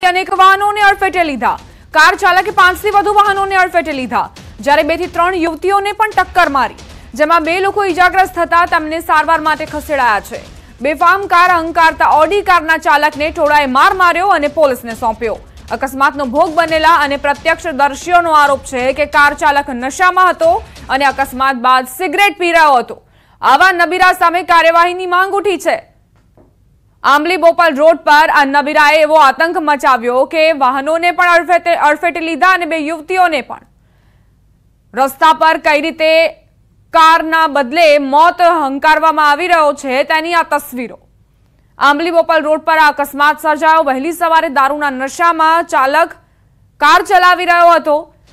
ચાલકે અનેક વાહનોને અડફેટે લીધા। કાર ચાલકે 5 થી વધુ વાહનોને અડફેટે લીધા, જ્યારે 2 થી 3 યુવતીઓને પણ ટક્કર મારી, જેમાં 2 લોકો ઈજાગ્રસ્ત થતા તેમને સારવાર માટે ખસેડાયા છે। બેફામ કાર હંકારતા ઓડી કારના ચાલકને ટોળાએ માર માર્યો અને પોલીસને સોંપ્યો। અકસ્માતનો ભોગ બનેલા અને પ્રત્યક્ષદર્શીઓનો આરોપ છે કે કાર ચાલક નશામાં હતો અને અકસ્માત બાદ સિગરેટ પી રહ્યો હતો। આવા નબીરા સામે કાર્યવાહીની માંગ ઉઠી છે। આંબલી બોપલ રોડ પર આ નબીરાએ એવો આતંક મચાવ્યો કે વાહનોને પણ અડફેટે લીધા અને 2 યુવતીઓને પણ। રસ્તા પર કઈ રીતે કારના બદલે મોત હંકારવામાં આવી રહ્યો છે તેની આ તસવીરો। આંબલી બોપલ રોડ પર આ અકસ્માત સર્જાયો। વહેલી સવારે દારૂના નશામાં ચાલક કાર ચલાવી રહ્યો હતો,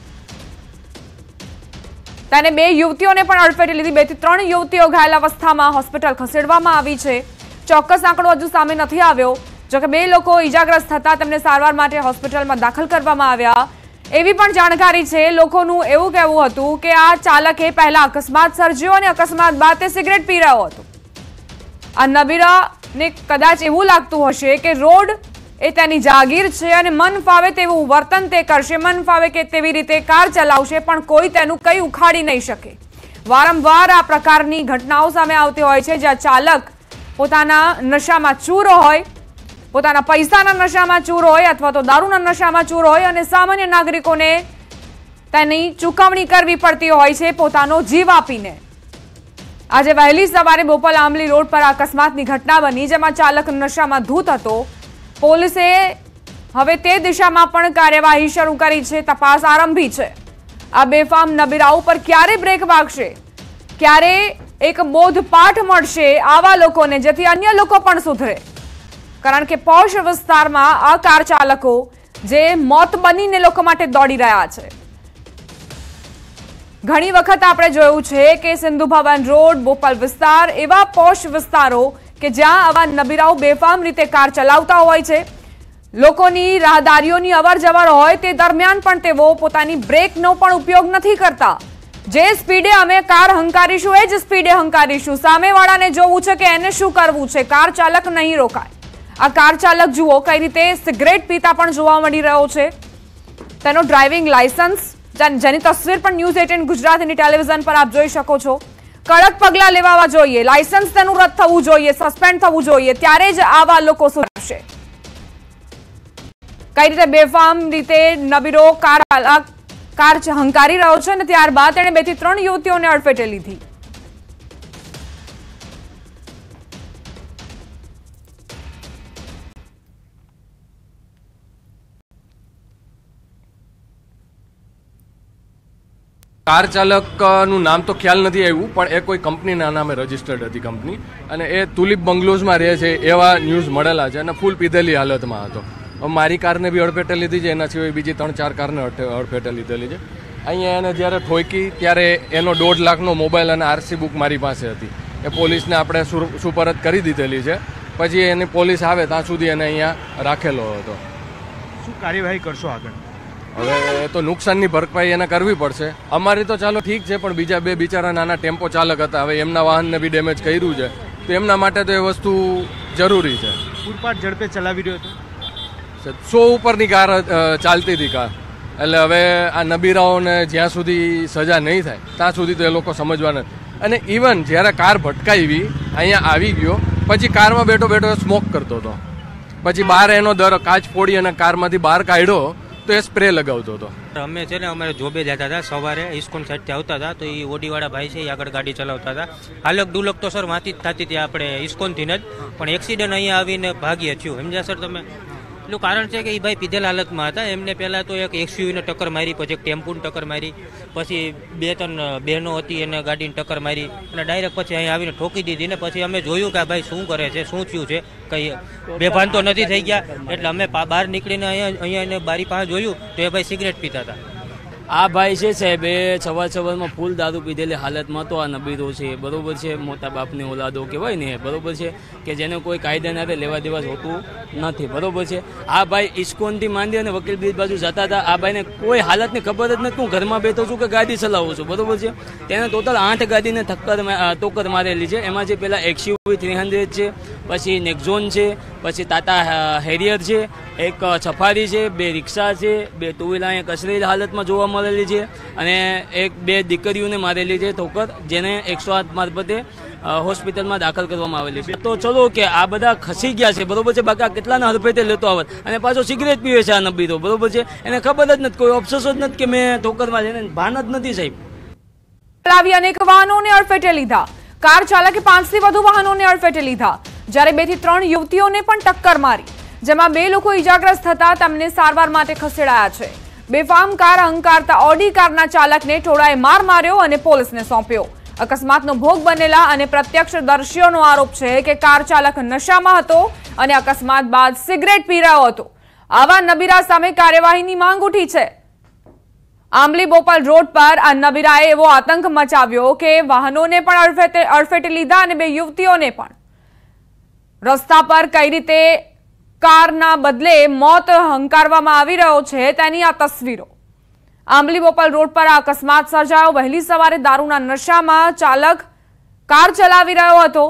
તેને 2 યુવતીઓને પણ અડફેટે લીધી। 2 થી 3 યુવતીઓ ઘાયલ અવસ્થામાં હોસ્પિટલ ખસેડવામાં આવી છે। ચોક્કસ આંકડો હજુ સામે નથી આવ્યો, જોકે 2 લોકો ઈજાગ્રસ્ત થતા તેમને સારવાર માટે હોસ્પિટલમાં દાખલ કરવામાં આવ્યા। એવી પણ જાણકારી છે, લોકોનું એવું કહેવું હતું કે આ ચાલકે પહેલા અકસ્માત સર્જ્યો અને અકસ્માત બાદ તે સિગરેટ પી રહ્યો હતો। આ નબીરાને કદાચ એવું લાગતું હશે કે રોડ એ તેની જાગીર છે અને મન ફાવે તેવું વર્તન તે કરશે, મન ફાવે કે તેવી રીતે કાર ચલાવશે, પણ કોઈ તેનું કંઈ ઉખાડી નહીં શકે। વારંવાર આ પ્રકારની ઘટનાઓ સામે આવતી હોય છે, જ્યાં ચાલક પોતાના નશામાં ચૂર હોય, પોતાના પૈસાના નશામાં ચૂર હોય અથવા તો દારૂના નશામાં ચૂર હોય અને સામાન્ય નાગરિકોને તેની ચૂકવણી કરવી પડતી હોય છે પોતાનો જીવ આપીને। આજે વહેલી સવારે બોપલ આંબલી રોડ પર અકસ્માતની ઘટના બની, જેમાં ચાલક નશામાં ધૂત હતો। પોલીસે હવે તે દિશામાં પણ કાર્યવાહી શરૂ કરી છે, તપાસ આરંભી છે। આ બેફામ નબીરાઓ પર ક્યારે બ્રેક વાગશે, ક્યારે એક બોધપાઠ મળશે આવા લોકોને, જેથી અન્ય લોકો પણ સુધરે? કારણ કે પોશ વિસ્તારમાં આ કાર ચાલકો જે મોત બનીને લોકો માટે દોડી રહ્યા છે। ઘણી વખત આપણે જોયું છે કે સિંધુ ભવન રોડ, બોપલ વિસ્તાર એવા પોશ વિસ્તારો કે જ્યાં આવા નબીરાઓ બેફામ રીતે કાર ચલાવતા હોય છે। લોકોની રાહદારીઓની અવર જવર હોય તે દરમિયાન પણ તેઓ પોતાની બ્રેકનો પણ ઉપયોગ નથી કરતા। જે સ્પીડે અમે કાર હંકારીશું એ જ સ્પીડે હંકારીશું, સામેવાળાને જોવું છે કે એને શું કરવું છે, કાર ચાલક નહીં રોકાય। આ કાર ચાલક જુઓ કઈ રીતે સિગરેટ પીતા પણ જોવા મળી રહ્યો છે। તેનો ડ્રાઇવિંગ લાયસન્સ, જેની તસવીર પણ ન્યૂઝ 18 ગુજરાતીની ટેલિવિઝન પર આપ જોઈ શકો છો। કડક પગલાં લેવા જોઈએ, લાયસન્સ તેનું રદ થવું જોઈએ, સસ્પેન્ડ થવું જોઈએ, ત્યારે જ આવા લોકો સુધરશે। કઈ રીતે બેફામ રીતે નબીરો કાર હંકારી રહ્યો છે અને ત્યારબાદ તેણે 2 થી 3 યુવતીઓને અડફેટે લીધી। કાર ચાલકનું નામ તો ખ્યાલ નથી આવ્યું, પણ એ કોઈ કંપનીના નામે રજીસ્ટર્ડ હતી કંપની, અને એ તુલિપ બંગલોઝમાં રહે છે એવા ન્યૂઝ મળેલા છે, અને ફૂલ પીધેલી હાલતમાં હતો। મારી કારને બી અડફેટે લીધી છે, એના સિવાય બીજી 3-4 કારને અડફેટે લીધેલી છે। અહીંયા એને જ્યારે ઠોકી ત્યારે એનો 1.5 લાખનો મોબાઈલ અને આરસી બુક મારી પાસે હતી, એ પોલીસને આપણે સુપરત કરી દીધેલી છે। પછી એની પોલીસ આવે ત્યાં સુધી એને અહીંયા રાખેલો હતો। શું કાર્યવાહી કરશો આગળ? હવે તો નુકસાનની ભરપાઈ એને કરવી પડશે। અમારી તો ચાલો ઠીક છે, પણ બીજા 2 બિચારા નાના ટેમ્પો ચાલક હતા, હવે એમના વાહનને બી ડેમેજ કર્યું છે, તો એમના માટે તો એ વસ્તુ જરૂરી છે। પૂરપાટ ઝડપે ચલાવી રહ્યો હતો, 100 ઉપરની કાર ચાલતી હતી કાર, એટલે હવે આ નબીરાઓને જ્યાં સુધી સજા નહીં થાય ત્યાં સુધી તો એ લોકો સમજવાના। અને ઇવન જ્યારે કાર ભટકાવી અહીંયા આવી ગયો પછી કારમાં બેઠો બેઠો સ્મોક કરતો હતો, પછી બહાર એનો કાચ ફોડી અને કારમાંથી બહાર કાઢ્યો તો એ સ્પ્રે લગાવતો હતો। અમે છે ને અમારે જોબે જતા હતા, સવારે ઇસ્કોન સાઈડથી આવતા હતા, તો એ ઓડીવાળા ભાઈ છે એ આગળ ગાડી ચલાવતા હતા। હાલક ડુલક તો સર વાંચી જ થતી હતી આપણે ઇસ્કોનથી જ, પણ એક્સિડન્ટ અહીંયા આવીને ભાગીએ થયું, સમજ્યા સર તમે? એટલું કારણ છે કે એ ભાઈ પીધેલ હાલતમાં હતા। એમને પહેલાં તો એક એક્સયુવીને ટક્કર મારી, પછી એક ટેમ્પોને ટક્કર મારી, પછી 2-3 બહેનો હતી એને ગાડીને ટક્કર મારી અને ડાયરેક્ટ પછી અહીંયા આવીને ઠોકી દીધી ને પછી અમે જોયું કે આ ભાઈ શું કરે છે, શું થયું છે, કંઈ બેભાન તો નથી થઈ ગયા। એટલે અમે બહાર નીકળીને અહીંયા એને બારી પાસે જોયું તો એ ભાઈ સિગરેટ પીતા હતા। આ ભાઈ છે સાહેબ એ સવારમાં ફૂલ દારૂ પીધેલી હાલતમાં તો આ નબીરો છે, બરોબર છે, મોટા બાપની ઓલાદો કહેવાય ને, બરોબર છે, કે જેને કોઈ કાયદાના લેવા દેવા હોતું નથી, બરોબર છે. આ ભાઈ ઇસ્કોનથી માંડી અને વકીલ બ્રિજ બાજુ જતા હતા. આ ભાઈને કોઈ હાલતની ખબર જ નથી, હું ઘરમાં બેઠો છું કે ગાડી ચલાવું છું, બરોબર છે. તેને ટોટલ 8 ગાડીને ટોકર મારેલી છે. એમાં જે પેલા XUV 300 છે, પછી નેક્ઝોન છે, પછી ટાટા હેરિયર છે, એક સફારી છે, 2 રિક્ષા છે, 2 ટુ વ્હીલર અહીંયા કચરેલી હાલતમાં જોવા મળેલી છે, અને 2 દીકરીઓને મારેલી છે ઠોકર, જેને 108 મારફતે હોસ્પિટલમાં દાખલ કરવામાં આવેલી છે. તો ચલો કે આ બધા ખસી ગયા છે, બરોબર છે, બાકી કેટલાના હરફેટે લેતો આવત, અને પાછો સિગરેટ પીવે છે આ નબીરો, બરોબર છે. એને ખબર જ નથી, કોઈ ઓપ્શસ જ નથી કે મેં ઠોકરમાં છે, ભાન જ નથી સાહેબ. અનેક વાહનોને અડફેટે લીધા. કાર ચાલકે 5 થી વધુ વાહનોને અડફેટે લીધા, જ્યારે 2 થી 3 યુવતીઓને પણ ટક્કર મારી, જેમાં 2 લોકો ઈજાગ્રસ્ત થતા તેમને સારવાર માટે ખસેડાયા છે. બેફામ કાર હંકારતા ઓડી કારના ચાલકને ટોળાએ માર માર્યો અને પોલીસને સોંપ્યો. અકસ્માતનો ભોગ બનેલા અને પ્રત્યક્ષદર્શીઓનો આરોપ છે કે કાર ચાલક નશામાં હતો અને અકસ્માત બાદ સિગરેટ પી રહ્યો હતો. આવા નબીરા સામે કાર્યવાહીની માંગ ઉઠી છે. આંબલી બોપલ રોડ પર આ નબીરાએ એવો આતંક મચાવ્યો કે વાહનોને પણ અડફેટે લીધા અને 2 યુવતીઓને પણ. રસ્તા પર કઈ રીતે કારના બદલે મોત હંકારવામાં આવી રહ્યો છે તેની આ તસવીરો. આંબલી બોપલ રોડ પર આ અકસ્માત સર્જાયો. વહેલી સવારે દારૂના નશામાં ચાલક કાર ચલાવી રહ્યો હતો.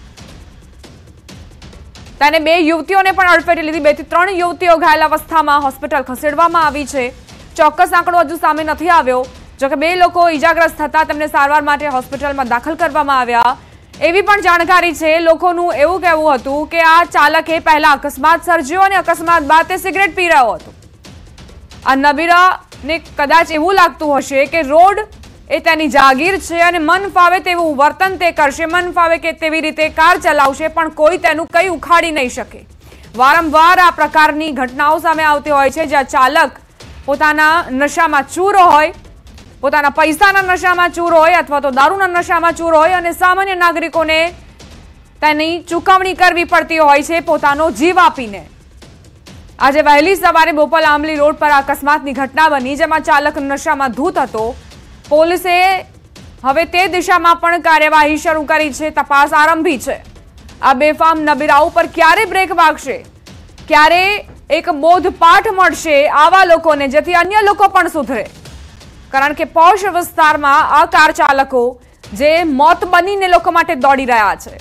તેને 2 યુવતીઓને પણ અડફેટે લીધી. 2 થી 3 યુવતીઓ ઘાયલ અવસ્થામાં હોસ્પિટલ ખસેડવામાં આવી છે. ચોક્કસ આંકડો હજુ સામે નથી આવ્યો. જોકે 2 લોકો ઈજાગ્રસ્ત થતા તેમને સારવાર માટે હોસ્પિટલમાં દાખલ કરવામાં આવ્યા. એવી પણ જાણકારી છે. લોકોનું એવું કહેવું હતું કે આ ચાલકે પહેલા અકસ્માત સર્જ્યો અને અકસ્માત બાદ તે સિગરેટ પી રહ્યો હતો. આ નબીરાને કદાચ એવું લાગતું હશે કે રોડ એ તેની જાગીર છે અને મન ફાવે તેવું વર્તન તે કરશે, મન ફાવે કે તેવી રીતે કાર ચલાવશે, પણ કોઈ તેનું કંઈ ઉખાડી નહીં શકે. વારંવાર આ પ્રકારની ઘટનાઓ સામે આવતી હોય છે, જ્યાં ચાલક પોતાના નશામાં ચૂર હોય, પોતાના પૈસાના નશામાં ચૂર હોય અથવા તો દારૂના નશામાં ચૂર હોય અને સામાન્ય નાગરિકોને તેની ચૂકવણી કરવી પડતી હોય છે પોતાનો જીવ આપીને. આજે વહેલી સવારે બોપલ આંબલી રોડ પર અકસ્માતની ઘટના બની, જેમાં ચાલક નશામાં ધૂત હતો. પોલીસે હવે તે દિશામાં પણ કાર્યવાહી શરૂ કરી છે, તપાસ આરંભી છે. આ બેફામ નબીરાઓ પર ક્યારે બ્રેક વાગશે, ક્યારે એક બોધપાઠ મળશે આવા લોકોને, જેથી અન્ય લોકો પણ સુધરે. કારણ કે પોશ વિસ્તારમાં આ કાર ચાલકો જે મોત બનીને લોકો માટે દોડી રહ્યા છે.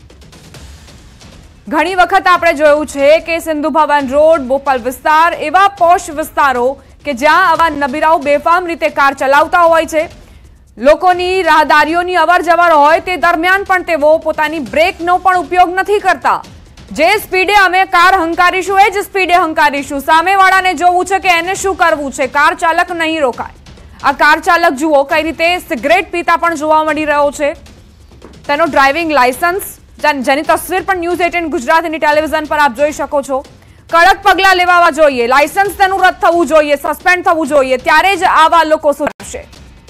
ઘણી વખત આપણે જોયું છે કે સિંધુ ભવન રોડ, બોપલ વિસ્તાર એવા પોશ વિસ્તારો કે જ્યાં આવા નબીરાઓ બેફામ રીતે કાર ચલાવતા હોય છે. લોકોની રાહદારીઓની અવર જવર હોય તે દરમિયાન પણ તેઓ પોતાની બ્રેકનો પણ ઉપયોગ નથી કરતા. જે સ્પીડે અમે કાર હંકારીશું એ જ સ્પીડે હંકારીશું. સામેવાળાને જોવું છે કે એને શું કરવું છે, કાર ચાલક નહીં રોકાય. આ કાર ચાલક જુઓ કઈ રીતે સિગરેટ પીતા પણ જોવા મળી રહ્યો છે. તેનો ડ્રાઇવિંગ લાયસન્સ, જેની તસવીર પણ ન્યૂઝ 18 ગુજરાતીની ટેલિવિઝન પર આપ જોઈ શકો છો. કડક પગલાં લેવા જોઈએ, લાયસન્સ તેનું રદ થવું જોઈએ, સસ્પેન્ડ થવું જોઈએ, ત્યારે જ આવા લોકો સુધરશે.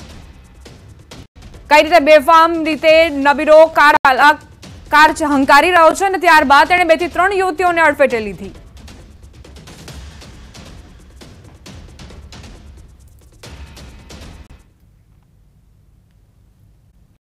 કઈ રીતે બેફામ રીતે નબીરો કાર હંકારી રહ્યો છે અને ત્યારબાદ તેણે 2 થી 3 યુવતીઓને અડફેટે લીધી.